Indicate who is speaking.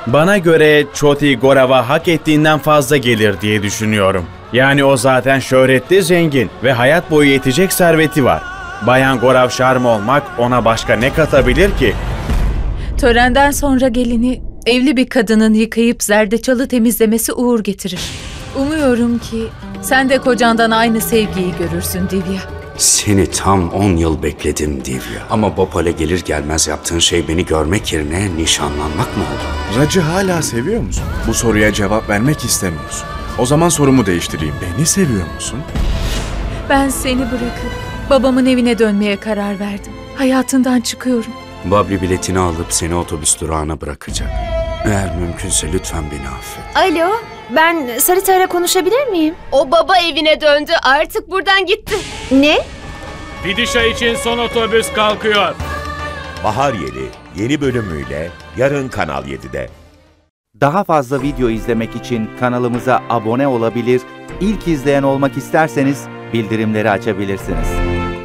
Speaker 1: Bana göre Choti Gaurav'a hak ettiğinden fazla gelir diye düşünüyorum. Yani o zaten şöhretli, zengin ve hayat boyu yetecek serveti var. Bayan Gaurav Sharma olmak ona başka ne katabilir ki?
Speaker 2: Törenden sonra gelini evli bir kadının yıkayıp zerdeçalı temizlemesi uğur getirir. Umuyorum ki sen de kocandan aynı sevgiyi görürsün Divya.
Speaker 3: Seni tam 10 yıl bekledim Divya. Ama Bhopal'e gelir gelmez yaptığın şey beni görmek yerine nişanlanmak mı oldu?
Speaker 4: Rac'ı hala seviyor musun? Bu soruya cevap vermek istemiyorsun. O zaman sorumu değiştireyim. Beni seviyor musun?
Speaker 2: Ben seni bırakıp babamın evine dönmeye karar verdim. Hayatından çıkıyorum.
Speaker 3: Babli biletini alıp seni otobüs durağına bırakacak. Eğer mümkünse lütfen beni affet.
Speaker 5: Alo, ben Sarita'yla konuşabilir miyim?
Speaker 6: O baba evine döndü. Artık buradan gitti.
Speaker 5: Ne?
Speaker 7: Vidisha için son otobüs kalkıyor.
Speaker 8: Bahar Yeli yeni bölümüyle yarın Kanal 7'de.
Speaker 9: Daha fazla video izlemek için kanalımıza abone olabilir, ilk izleyen olmak isterseniz bildirimleri açabilirsiniz.